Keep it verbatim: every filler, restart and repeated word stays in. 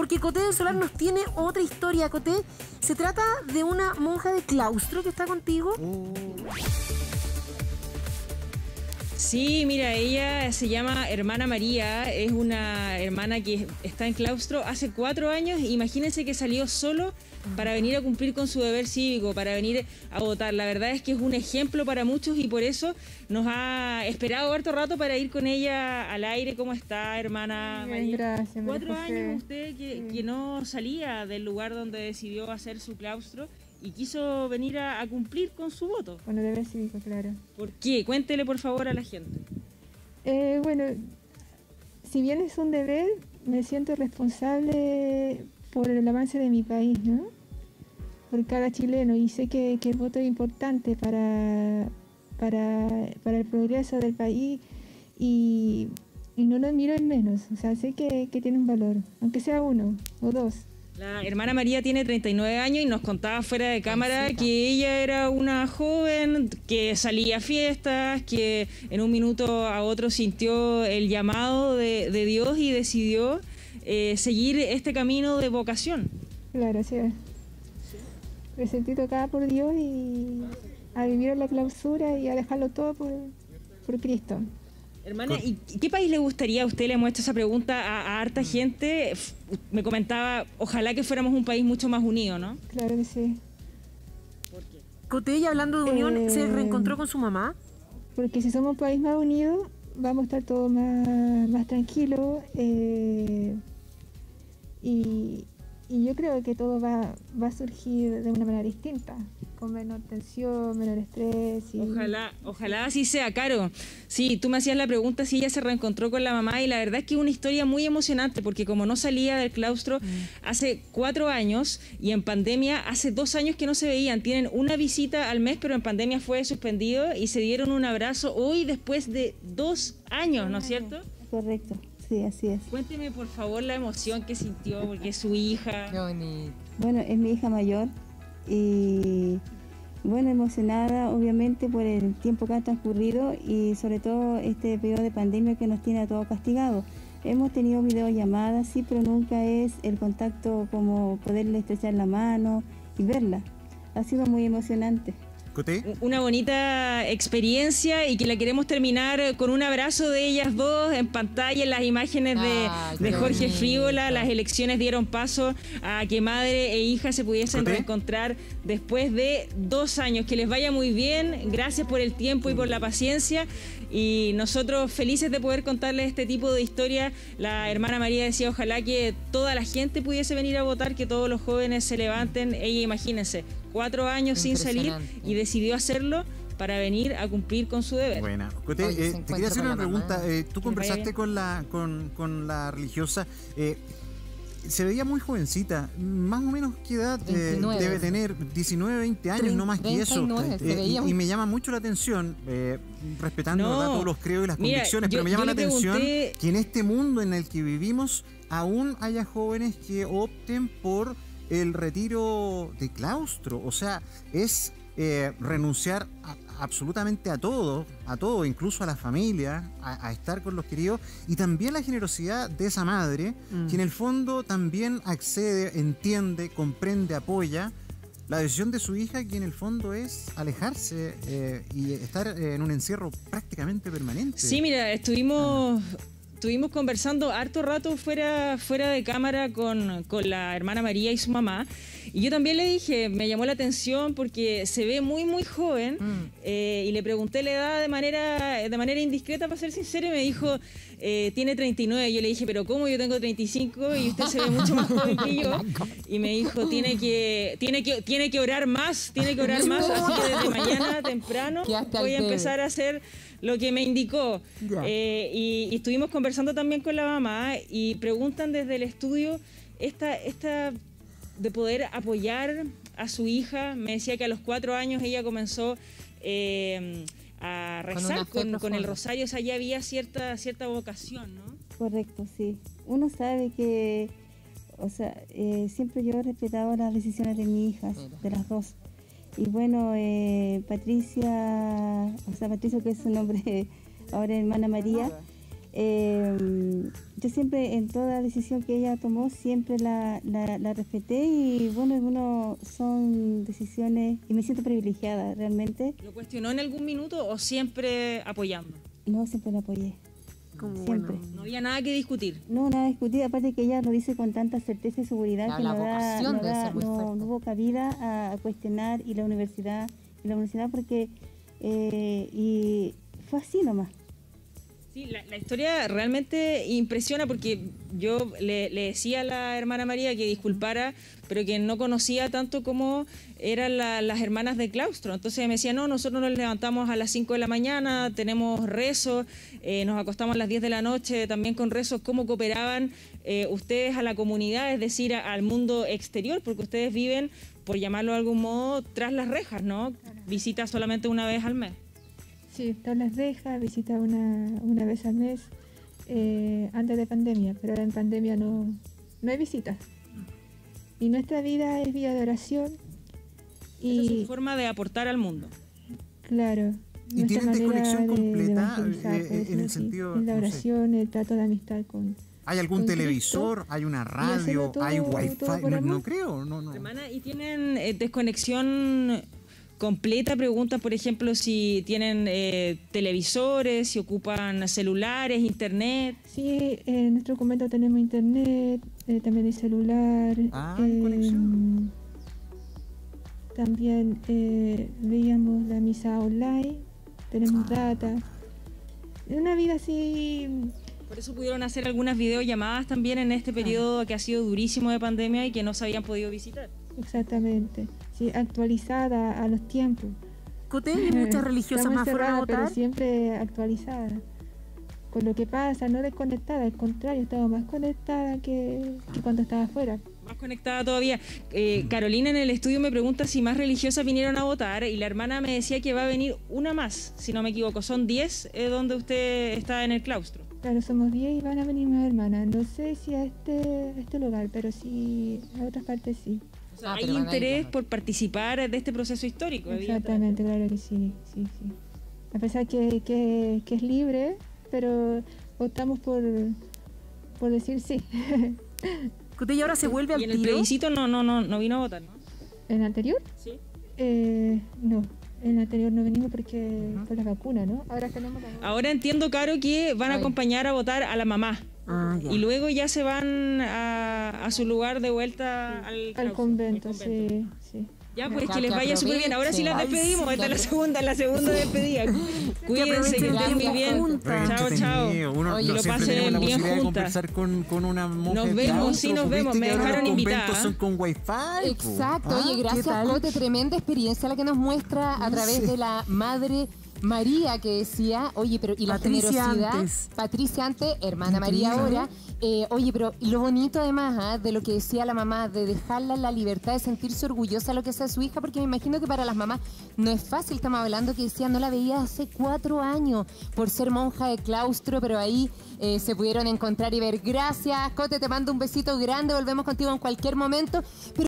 porque Coté del Solar nos tiene otra historia. Coté, se trata de una monja de claustro que está contigo. Uh. Sí, mira, ella se llama Hermana María, es una hermana que está en claustro hace cuatro años. Imagínense que salió solo para venir a cumplir con su deber cívico, para venir a votar. La verdad es que es un ejemplo para muchos y por eso nos ha esperado harto rato para ir con ella al aire. ¿Cómo está, hermana Bien, María? gracias, María Cuatro José. años usted que, Sí. que no salía del lugar donde decidió hacer su claustro y quiso venir a, a cumplir con su voto. Bueno, deber cívico, claro. ¿Por qué? Cuéntele por favor a la gente. Eh, bueno, si bien es un deber, me siento responsable por el avance de mi país, ¿no? Por cada chileno, y sé que, que el voto es importante para, para, para el progreso del país y, y no lo miro en menos. O sea, sé que, que tiene un valor, aunque sea uno o dos. La hermana María tiene treinta y nueve años y nos contaba fuera de cámara que ella era una joven que salía a fiestas, que en un minuto a otro sintió el llamado de, de Dios y decidió eh, seguir este camino de vocación. Claro, así es. Me sentí tocada por Dios y a vivir en la clausura y a dejarlo todo por, por Cristo. Hermana, ¿y qué país le gustaría? Usted le muestra esa pregunta a, a harta gente. Me comentaba, ojalá que fuéramos un país mucho más unido, ¿no? Claro que sí. ¿Por qué? Coté, y hablando de unión, Eh, ¿se reencontró con su mamá? Porque si somos un país más unido, vamos a estar todos más, más tranquilos. Eh, y, y yo creo que todo va, va a surgir de una manera distinta, con menor tensión, menor estrés. Y... Ojalá, ojalá así sea, Caro. Sí, tú me hacías la pregunta si ella se reencontró con la mamá y la verdad es que es una historia muy emocionante porque como no salía del claustro mm. hace cuatro años y en pandemia hace dos años que no se veían, tienen una visita al mes pero en pandemia fue suspendido y se dieron un abrazo hoy después de dos años, ¿no es cierto? Correcto, sí, así es. Cuénteme por favor la emoción que sintió porque es su hija. Qué bonito. Bueno, es mi hija mayor. Y bueno, emocionada obviamente por el tiempo que ha transcurrido y sobre todo este periodo de pandemia que nos tiene a todos castigados. Hemos tenido videollamadas, sí, pero nunca es el contacto como poderle estrechar la mano y verla. Ha sido muy emocionante. ¿Coté? Una bonita experiencia y que la queremos terminar con un abrazo de ellas dos en pantalla, en las imágenes de, Ay, de Jorge bonito. Frívola. Las elecciones dieron paso a que madre e hija se pudiesen ¿Coté? reencontrar después de dos años. Que les vaya muy bien, gracias por el tiempo y por la paciencia. Y nosotros felices de poder contarles este tipo de historia. La hermana María decía, ojalá que toda la gente pudiese venir a votar, que todos los jóvenes se levanten. Ella, imagínense, cuatro años sin salir y decidió hacerlo para venir a cumplir con su deber. Buena. Coté, Oye, eh, se te quería hacer encuentra una con la pregunta. mamá. Eh, tú Que conversaste vaya con la, con, con la religiosa. Eh, se veía muy jovencita. Más o menos, ¿qué edad eh, veintinueve. debe tener? diecinueve, veinte años, no más que eso. treinta y nueve, se Eh, veía y, muy- y me llama mucho la atención, eh, respetando No. ¿verdad? todos los credos y las Mira, convicciones, yo- pero me yo llama la le atención pregunté- que en este mundo en el que vivimos aún haya jóvenes que opten por el retiro de claustro. O sea, es eh, renunciar a, absolutamente a todo, a todo, incluso a la familia, a, a estar con los queridos, y también la generosidad de esa madre, Mm. que en el fondo también accede, entiende, comprende, apoya la decisión de su hija, que en el fondo es alejarse eh, y estar eh, en un encierro prácticamente permanente. Sí, mira, estuvimos, estuvimos conversando harto rato fuera, fuera de cámara con, con la hermana María y su mamá. Y yo también le dije, me llamó la atención porque se ve muy, muy joven. Mm. eh, y le pregunté la edad de manera, de manera indiscreta, para ser sincero, y me dijo, eh, tiene treinta y nueve. Yo le dije, pero ¿cómo? Yo tengo treinta y cinco y usted se ve mucho más joven que yo. Y me dijo, tiene que, tiene que, tiene que orar más, tiene que orar más. Así que desde mañana temprano Quedaste al voy a debe. empezar a hacer lo que me indicó. Ya. Eh, y, y estuvimos conversando también con la mamá y preguntan desde el estudio esta, esta de poder apoyar a su hija. Me decía que a los cuatro años ella comenzó eh, a Con rezar una fe con, con el profunda. rosario. O sea, ya había cierta, cierta vocación, ¿no? Correcto, sí. Uno sabe que, o sea, eh, siempre yo he respetado las decisiones de mis hijas, Mira. de las dos. Y bueno, eh, Patricia, o sea, Patricia, que es su nombre ahora, hermana María, eh, yo siempre, en toda decisión que ella tomó, siempre la, la, la respeté y bueno, bueno, son decisiones y me siento privilegiada realmente. ¿Lo cuestionó en algún minuto o siempre apoyando? No, siempre la apoyé. Como Siempre. bueno. No había nada que discutir. No, nada discutir, aparte que ella lo dice con tanta certeza y seguridad La- que la no, da, vocación no, debe da- ser muy no- fuerte. no hubo cabida a, a cuestionar y la universidad, y la universidad porque eh, y fue así nomás. Sí, la, la historia realmente impresiona porque yo le, le decía a la hermana María que disculpara, pero que no conocía tanto cómo eran la- las hermanas de claustro. Entonces me decía, no, nosotros nos levantamos a las cinco de la mañana, tenemos rezos, eh, nos acostamos a las diez de la noche también con rezos. ¿Cómo cooperaban eh, ustedes a la comunidad, es decir, a- al mundo exterior? Porque ustedes viven, por llamarlo de algún modo, tras las rejas, ¿no? Visitas solamente una vez al mes. Sí, todas las rejas, visita una, una vez al mes, eh, antes de pandemia, pero ahora en pandemia no, no hay visitas. Y nuestra vida es vida de oración. Esa es su Y forma de aportar al mundo. claro, ¿Y nuestra tienen manera desconexión de- de completa, evangelizar, eh, por en decirlo el así, sentido, en la no sé. oración, el trato de amistad con... ¿Hay algún con televisor? ¿Hay una hacerlo radio? todo- ¿Hay todo wifi? por No, no amor. creo, no, no. Hermana, ¿y tienen eh, desconexión completa? Pregunta, por ejemplo, si tienen eh, televisores, si ocupan celulares, internet. Sí, en nuestro convento tenemos internet, eh, también hay celular. Ah, hay conexión. También eh, veíamos la misa online, tenemos Ah. data. Una vida así, Por eso pudieron hacer algunas videollamadas también en este periodo que ha sido durísimo de pandemia y que no se habían podido visitar. exactamente, sí, actualizada a los tiempos. Coté, y muchas religiosas Estamos más fueron a encerradas, pero votar. siempre actualizada. Con lo que pasa, no desconectada, al contrario, estaba más conectada que, que cuando estaba afuera. Más conectada todavía. Eh, Carolina en el estudio me pregunta si más religiosas vinieron a votar y la hermana me decía que va a venir una más, si no me equivoco. Son diez eh, donde usted está en el claustro. Claro, somos diez y van a venir más hermanas. No sé si a este, a este lugar, pero sí a otras partes sí. O sea, Ah, hay pero van a ir, interés ¿no? por participar de este proceso histórico. evidentemente. Exactamente, claro que sí, sí, sí. A pesar que, que, que es libre, pero optamos por, por decir sí. Coté, y ahora se vuelve Y al en el tiro. plebiscito no, no, no, no vino a votar, ¿no? ¿En el anterior? Sí. Eh, no, en el anterior no venimos porque por la vacuna, ¿no? Ahora tenemos la Ahora entiendo, Caro, que van a Ay. acompañar a votar a la mamá. Ah, ya. Y luego ya se van a, a su lugar de vuelta al, al claustro, convento, al convento. sí, sí. Ya, pues Ya, que les que vaya súper bien. Ahora sí las aprovechen. despedimos. Ay, Esta es la sí. segunda, la segunda despedida. Cuídense, que aprovechen estén el muy tiempo bien. juntas. Chao, chao. Uno, Oye, no, lo siempre pasen tenemos la bien posibilidad de juntas. conversar con, con una monja Nos de vemos, claustro. sí, nos ¿Viste vemos, que me ahora dejaron los invitada, conventos ¿eh? son con wifi, po. Exacto, Ah, oye, gracias tal? Cote, tremenda experiencia la que nos muestra a través de la Madre María que decía, oye, pero y la Patricia generosidad, antes. Patricia antes, hermana María ahora, eh, oye, pero y lo bonito además ¿ah? de lo que decía la mamá, de dejarla la libertad de sentirse orgullosa de lo que sea su hija, porque me imagino que para las mamás no es fácil, estamos hablando que decía, no la veía hace cuatro años por ser monja de claustro, pero ahí eh, se pudieron encontrar y ver. Gracias, Cote, te mando un besito grande, volvemos contigo en cualquier momento. Pero